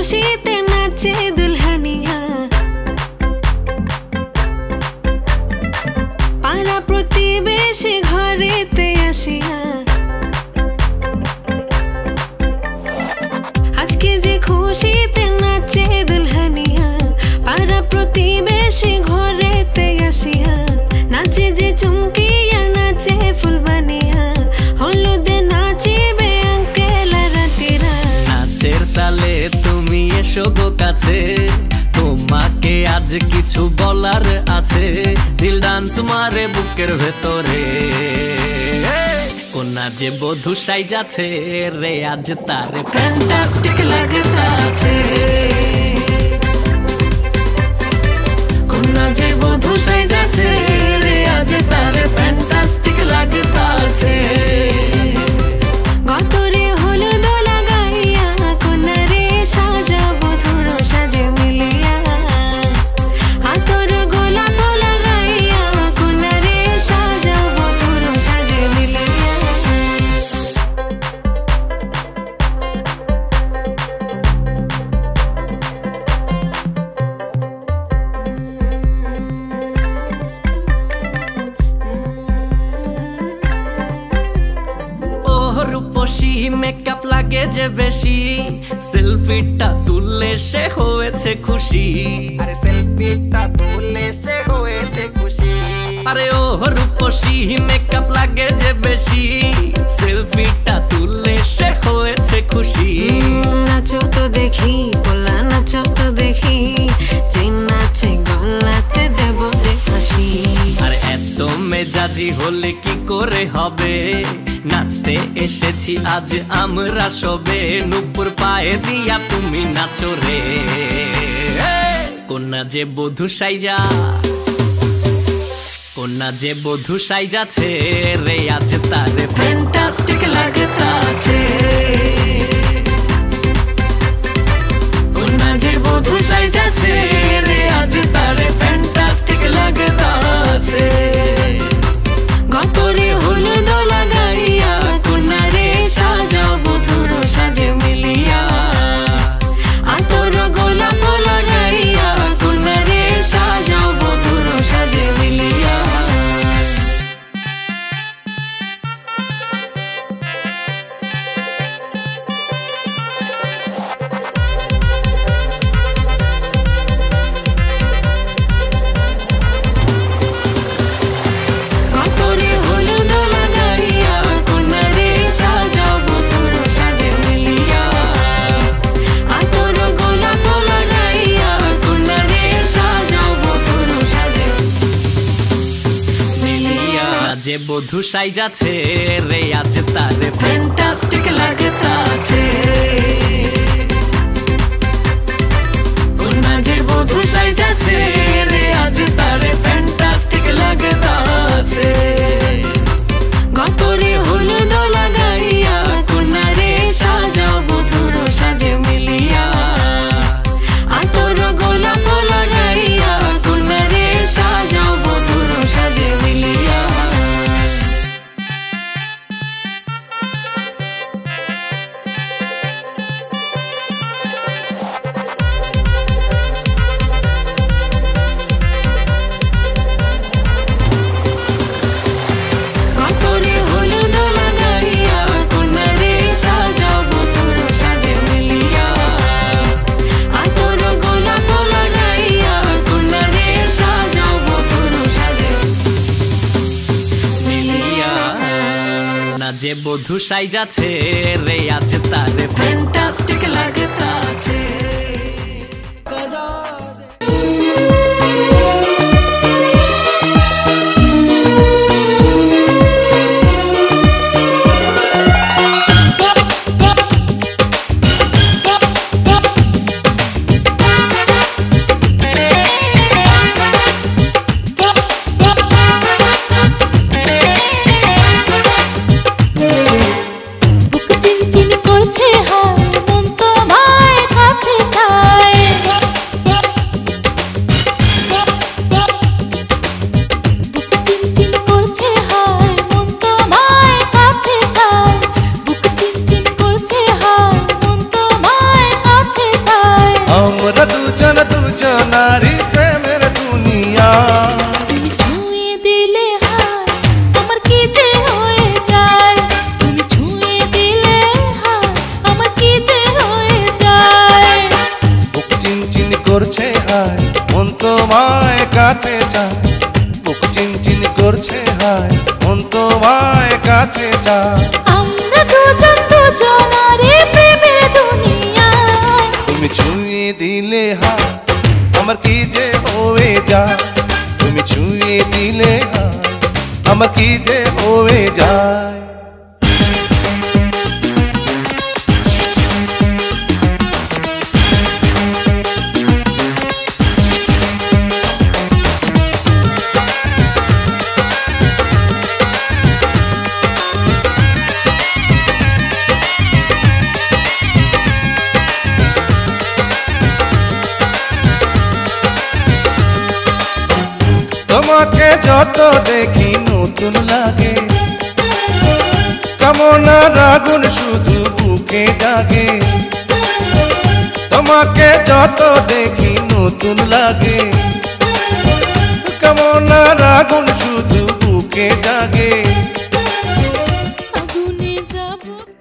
खुशीते नाचे दुल्हनिया पारा प्रतिवेशी घरेते आसिया आज के जे खुशीते नाचे दुल्हनिया पारा प्रतिवेशी घरेते आसिया नाचे जे चुमकिया नाचे फुलबानिया हलुदे नाचिबे आंकेल रातिरा नाचेर ताले तुमी एसो गो काछे তোমাকে আজ কিছু বলার আছে দিল ডান্স মারে বুকের ভেতরে কোনা যে বধূ সাইজাছে রে আজ তারে ফ্যান্টাস্টিক লাগতাছে কোনা যে বধূ সাইজাছে রে আজ তারে ফ্যান্টাস্টিক লাগতাছে গতরে হলুদ লাগাইয়া কোনারে সাজাবো ধুরো সাজে মিলিয়া আতর গোলাপ লাগাইয়া কোনারে সাজাবো ধুরো সাজে মিলিয়া রূপসী মেকআপ লাগে যে বেশি সেলফিটা তুললে সে হয়েছে খুশি আরে সেলফিটা তুললে সে হয়েছে খুশি আরে ও রূপসী মেকআপ লাগে যে বেশি সেলফিটা তুললে সে হয়েছে খুশি নাচো তো দেখি বলা নাচো তো দেখি যে নাচে গলাতে দেব যে হাসি আর এত মেজাজি হলে কি করে হবে নাচতে এসেছি আজ আমরা সবে নুপুর পায়ে দিয়া তুমি নাচো রে কোনা যে বধূ সাইজা কোনা যে বধূ সাইজাছে রে আজ তারে ফ্যান্টাস্টিক লাগতাছে কোনা যে বধূ সাইজাছে রে আজ তারে ফ্যান্টাস্টিক লাগতাছে গতরে হলুদ লাগাইয়া কোনারে সাজাবো ধুরো সাজে মিলিয়া আতর গোলাপ লাগাইয়া কোনারে সাজাবো ধুরো সাজে মিলিয়া যে বধূ সাইজাছে রে আজ তারে ফ্যান্টাস্টিক লাগতাছে কোনা যে বধূ সাইজাছে রে আজ তারে ফ্যান্টাস্টিক লাগতাছে গতরে হলুদ লাগাইয়া কোনারে সাজাবো ধুরো সাজে মিলিয়া আতর গোলাপ লাগাইয়া কোনারে সাজাবো ধুরো সাজে মিলিয়া যে বধূ সাইজাছে রে আজ তারে ফ্যান্টাস্টিক লাগতাছে বুক চিনচিন করছে হায় করছে হায় মন তোমায় কাছে চায় বুক চিনচিন করছে হায় মন তোমায় কাছে চায় আমরা দুজন দুজনারে প্রেমের দুনিয়ায় তুমি ছুঁয়ে দিলে হায় আমার কি যে হয়ে যায় তুমি ছুঁয়ে দিলে হায় আমার কি যে হয়ে যায় তোমাকে যত দেখি নতুন লাগে কামনার আগুন শুধু বুকে জাগে তোমাকে যত দেখি নতুন লাগে কামনার আগুন শুধু বুকে জাগে আগুনে যাব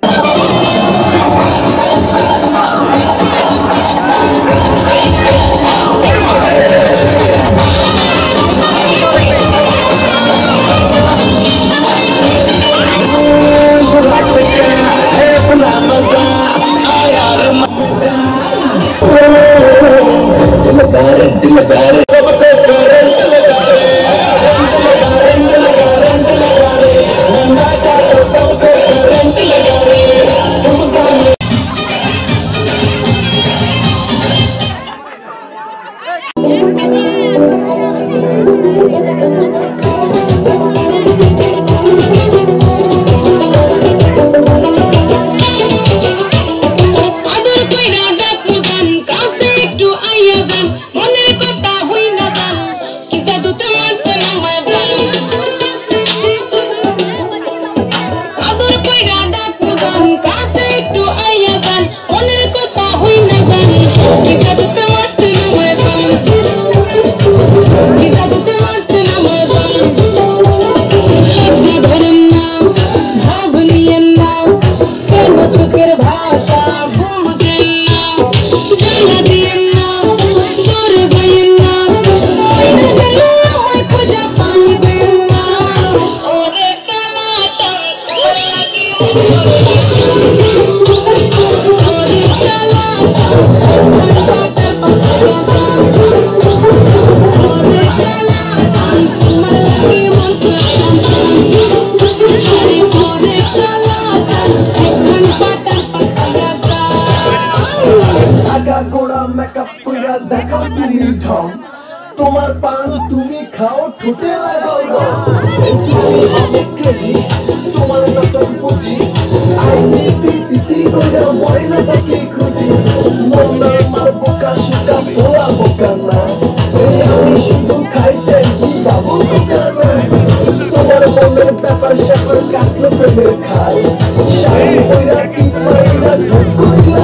তোমার পান তুমি খাও ঠোঁটে লাগাও তোমার নাটক বুঝি আইনি দিদি করে ময়নাটাকে খুঁজি মন আমার বোকা সুকা পোলা বোকা না আমি শুধু খাইছে বাবু বোকা না তোমার মনের ব্যাপার স্যাপার কাটলো প্রেমের খাই শাড়ি বইরা কি পাইরা ঢুক করিলা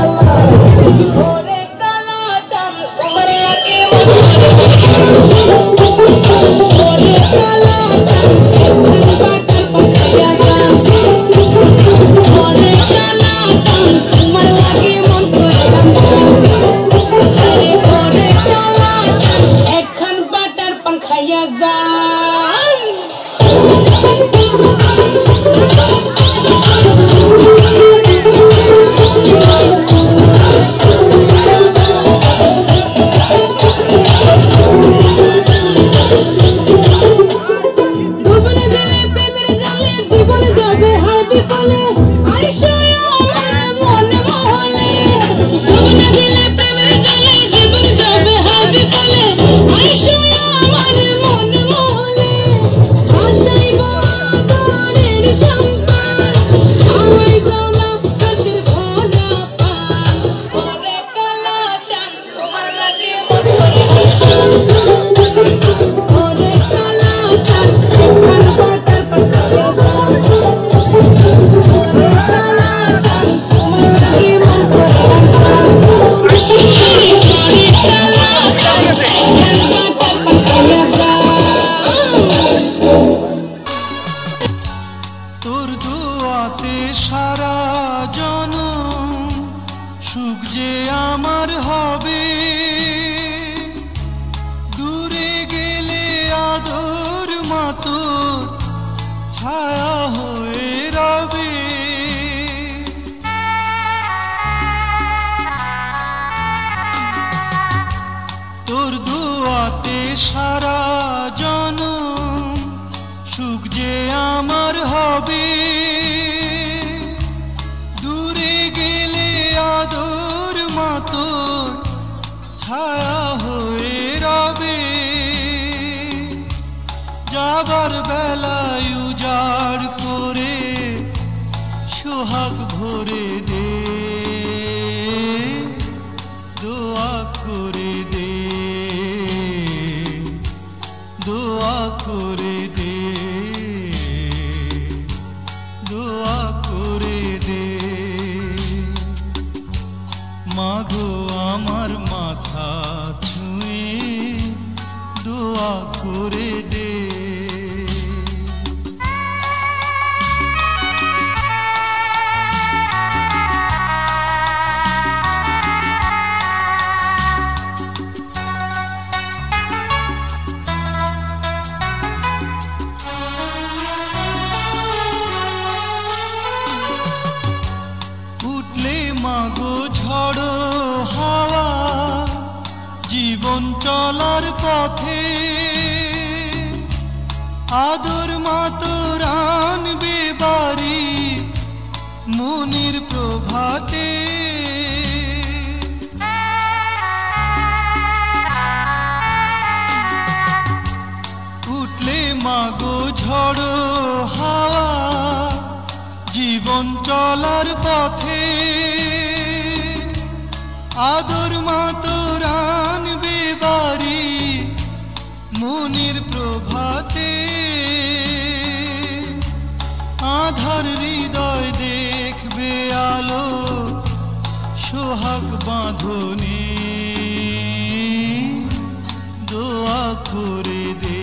সুখ যে আমার হবে সারা জনম সুখ যে আমার হবে, দূরে গেলে আদর মাতোর ছায়া হয়ে রবে। যাবার বেলায় উজাড় করে সোহাগ ভরে দে, দোয়া করে দে, দোয়া করে দে, দোয়া করে দে। মাগো আমার মাথা ছুঁয়ে দোয়া করে দে। উঠলে মাগো ঝড়ো হাওয়া জীবন চলার পথে, আদর মাতোর আনবে বাড়ি মনির প্রভাতে। উঠলে মাগো ঝড়ো হাওয়া জীবন চলার পথে, আদর মাতোর আনবে বাড়ি মনির প্রভাতে। আধার হৃদয় দেখবে আলো সোহাগ বাঁধনে, দোয়া করে দে,